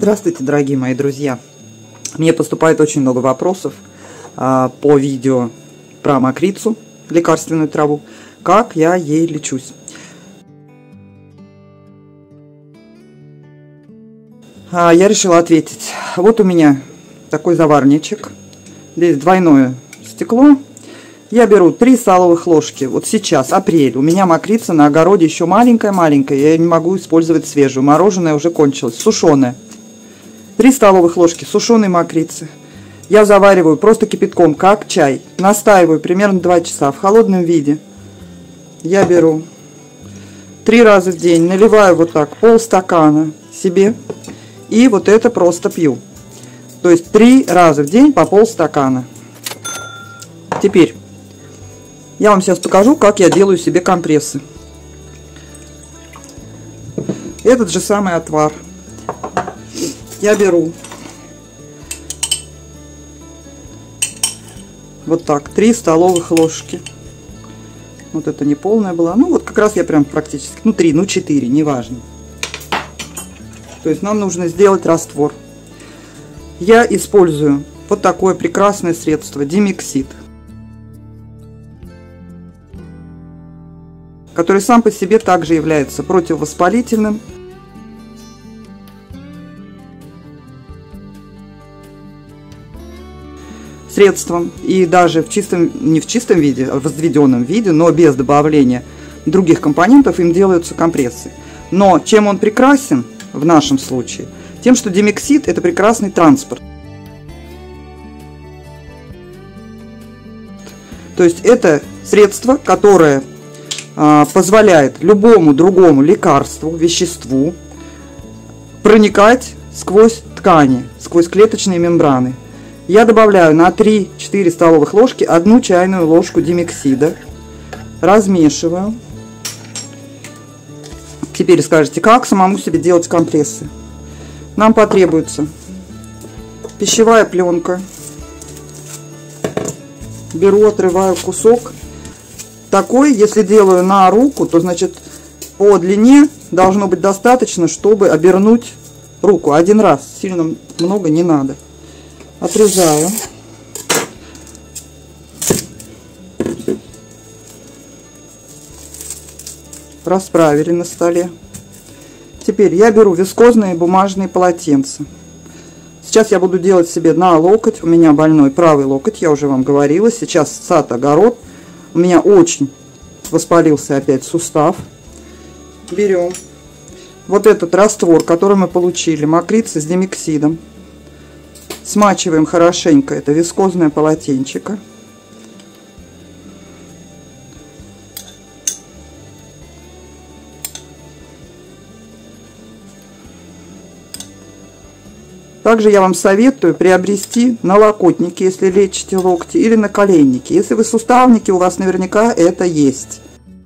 Здравствуйте, дорогие мои друзья! Мне поступает очень много вопросов по видео про мокрицу, лекарственную траву, как я ей лечусь. Я решила ответить. Вот у меня такой заварничек. Здесь двойное стекло. Я беру 3 столовых ложки. Вот сейчас, апрель. У меня мокрица на огороде еще маленькая-маленькая. Я не могу использовать свежую. Мороженое уже кончилось. Сушеное. 3 столовых ложки сушеной мокрицы. Я завариваю просто кипятком, как чай. Настаиваю примерно 2 часа в холодном виде. Я беру 3 раза в день. Наливаю вот так полстакана себе. И вот это просто пью. То есть 3 раза в день по полстакана. Теперь я вам сейчас покажу, как я делаю себе компрессы. Этот же самый отвар я беру вот так 3 столовых ложки. Вот это не полная была. Ну вот как раз я прям практически, 3, 4, неважно. То есть нам нужно сделать раствор. Я использую вот такое прекрасное средство Димексид, который сам по себе также является противовоспалительным. Средством, и даже в чистом, не в чистом виде, а в возведенном виде, но без добавления других компонентов им делаются компрессы. Но чем он прекрасен в нашем случае? Тем, что Димексид — это прекрасный транспорт. То есть это средство, которое позволяет любому другому лекарству, веществу проникать сквозь ткани, сквозь клеточные мембраны. Я добавляю на 3-4 столовых ложки 1 чайную ложку Димексида. Размешиваю. Теперь скажете, как самому себе делать компрессы. Нам потребуется пищевая пленка. Беру, отрываю кусок. Такой, если делаю на руку, то значит по длине должно быть достаточно, чтобы обернуть руку один раз. Сильно много не надо. Отрезаю. Расправили на столе. Теперь я беру вискозные бумажные полотенца. Сейчас я буду делать себе на локоть. У меня больной правый локоть, я уже вам говорила. Сейчас сад, огород. У меня очень воспалился опять сустав. Берем вот этот раствор, который мы получили, мокрица с димексидом. Смачиваем хорошенько это вискозное полотенчико. Также я вам советую приобрести налокотники, если лечите локти, или наколенники. Если вы суставники, у вас наверняка это есть.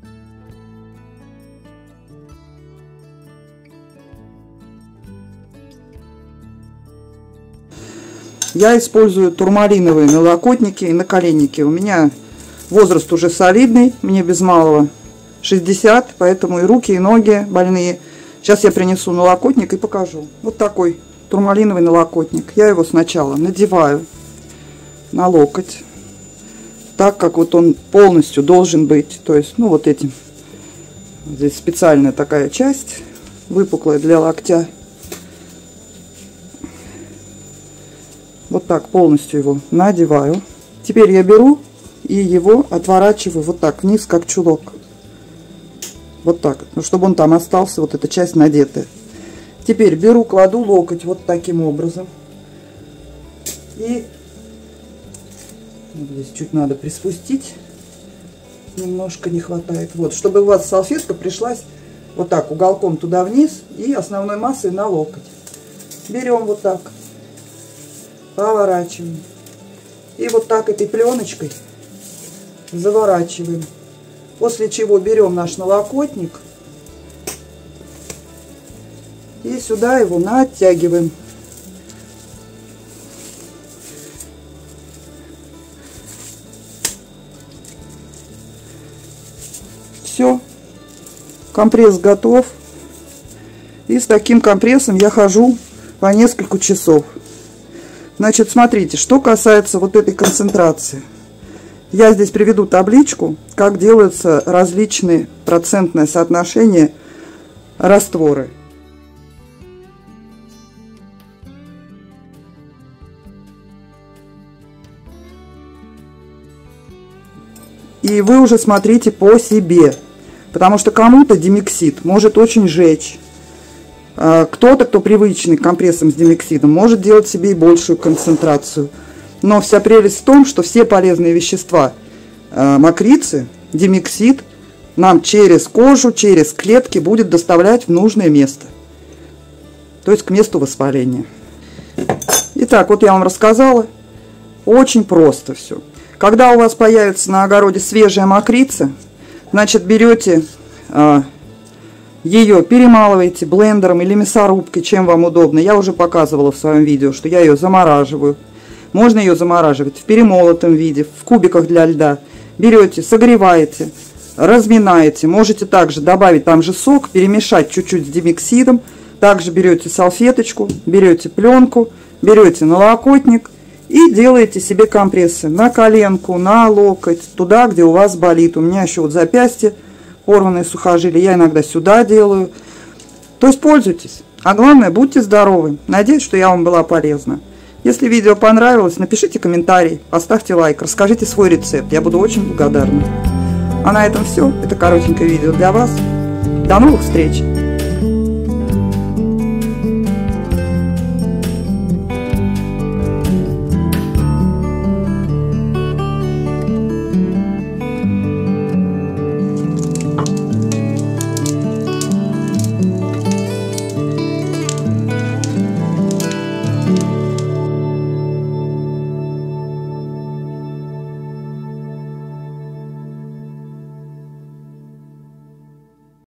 Я использую турмалиновые налокотники и наколенники. У меня возраст уже солидный, мне без малого 60, поэтому и руки, и ноги больные. Сейчас я принесу налокотник и покажу. Вот такой турмалиновый налокотник. Я его сначала надеваю на локоть, так как вот он полностью должен быть. То есть, вот этим. Здесь специальная такая часть, выпуклая для локтя. Вот так полностью его надеваю. Теперь я беру и его отворачиваю вот так вниз, как чулок. Вот так, чтобы он там остался, вот эта часть надетая. Теперь беру, кладу локоть вот таким образом. И здесь чуть надо приспустить. Немножко не хватает. Вот, чтобы у вас салфетка пришлась вот так уголком туда вниз и основной массой на локоть. Берем вот так. Поворачиваем. И вот так этой пленочкой заворачиваем. После чего берем наш налокотник и сюда его натягиваем. Все. Компресс готов. И с таким компрессом я хожу по несколько часов. Значит, смотрите, что касается вот этой концентрации. Я здесь приведу табличку, как делаются различные процентные соотношения растворы. И вы уже смотрите по себе, потому что кому-то димексид может очень жечь. Кто-то, кто привычный к компрессам с димексидом, может делать себе и большую концентрацию. Но вся прелесть в том, что все полезные вещества мокрицы, димексид, нам через кожу, через клетки будет доставлять в нужное место. То есть к месту воспаления. Итак, вот я вам рассказала. Очень просто все. Когда у вас появится на огороде свежая мокрица, значит, берете ее, перемалываете блендером или мясорубкой, чем вам удобно. Я уже показывала в своем видео, что я ее замораживаю. Можно ее замораживать в перемолотом виде, в кубиках для льда. Берете, согреваете, разминаете. Можете также добавить там же сок, перемешать чуть-чуть с димексидом. Также берете салфеточку, берете пленку, берете налокотник и делаете себе компрессы на коленку, на локоть, туда, где у вас болит. У меня еще вот запястье, порванные сухожилия, я иногда сюда делаю. То есть пользуйтесь. А главное, будьте здоровы. Надеюсь, что я вам была полезна. Если видео понравилось, напишите комментарий, поставьте лайк, расскажите свой рецепт. Я буду очень благодарна. А на этом все. Это коротенькое видео для вас. До новых встреч!